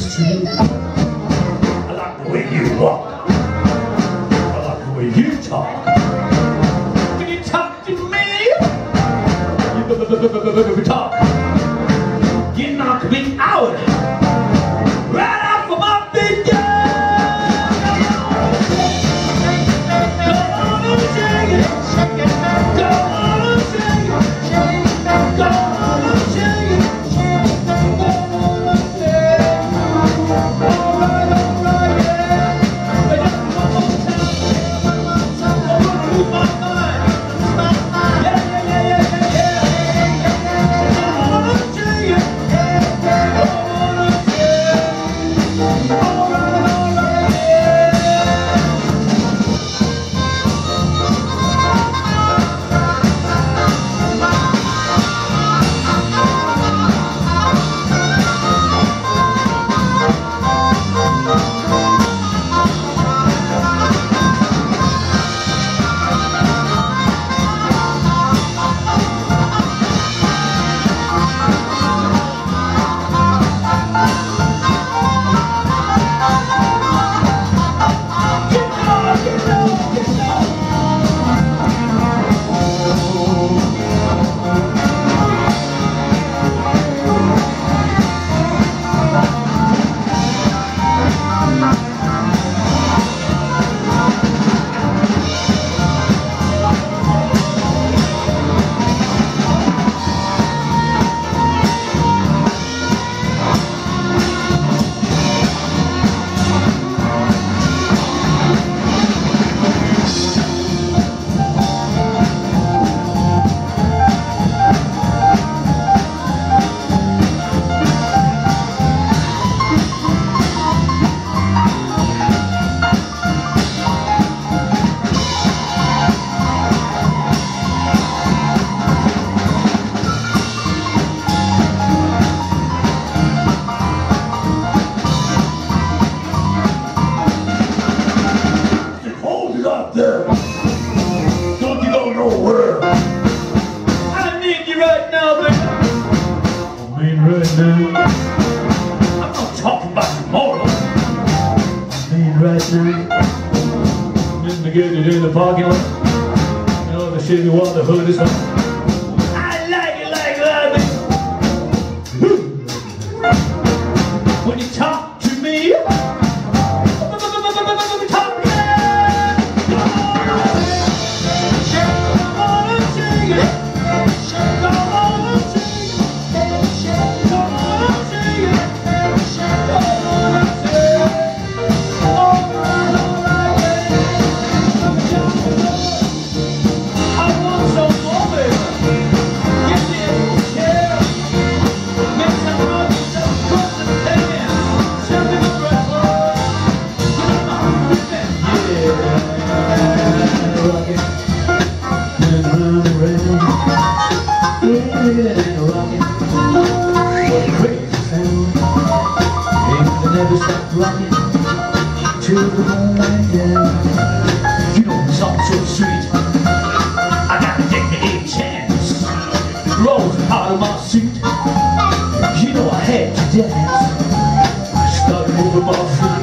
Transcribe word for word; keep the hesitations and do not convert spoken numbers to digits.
street. I like the way you walk. I like the way you talk. When you talk to me, you talk. You knock me out. Right off of my big gun. Go on and shake it. Go on and shake it. Go on and shake it. There. Don't you go nowhere. I need you right now, baby. I mean right now. I'm not talking about tomorrow. I mean right now. Then to get it in the parking lot. You know the shit you want the hood is on. I like it like that, baby. When you talk to me. Never stop rocking till the moon went down. You know the song's so sweet. I gotta take me a chance. Rolls out of my seat. You know I had to dance. I started moving my feet.